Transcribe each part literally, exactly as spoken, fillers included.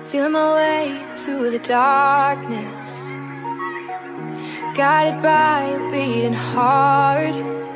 Feeling my way through the darkness, guided by a beating heart.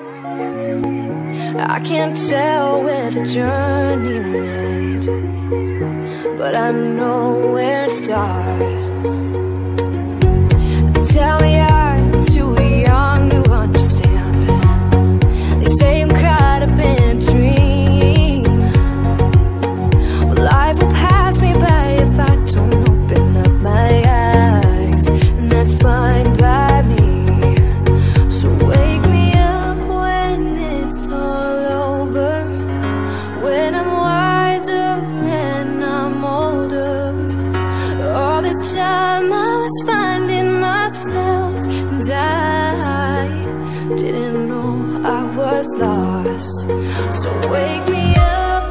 I can't tell where the journey will end, but I know where it starts. They tell me I'm too young to understand. They say I'm caught up in a dream. Well, life will pass me by if I don't open up my eyes, and that's fine by me. So wake me up when it's all over, when I'm wiser and I'm older. All this time I was finding myself, and I didn't know I was lost. So wake me up.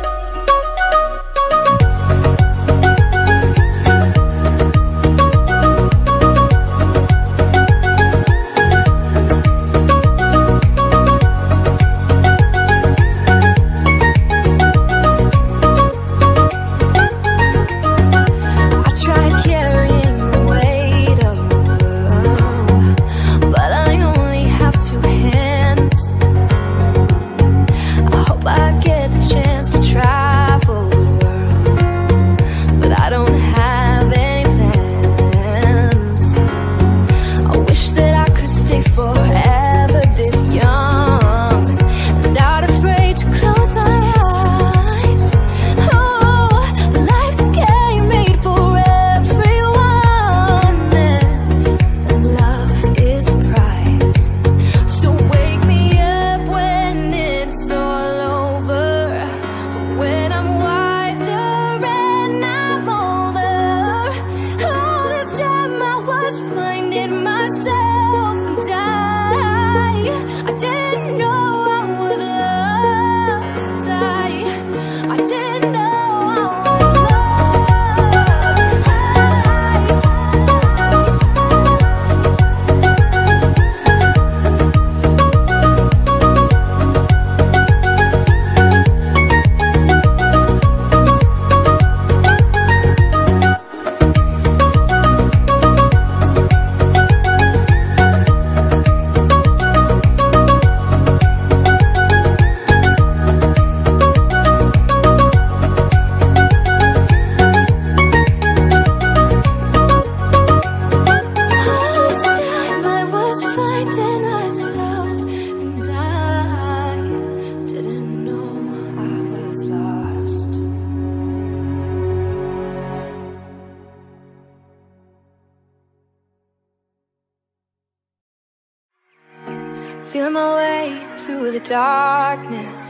Feeling my way through the darkness,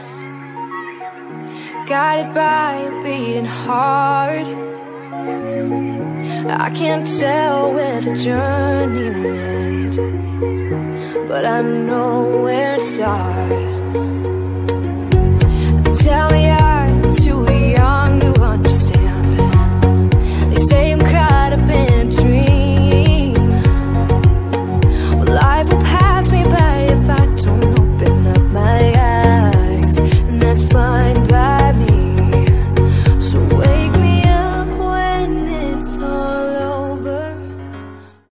guided by a beating heart. I can't tell where the journey will end, but I know where it starts.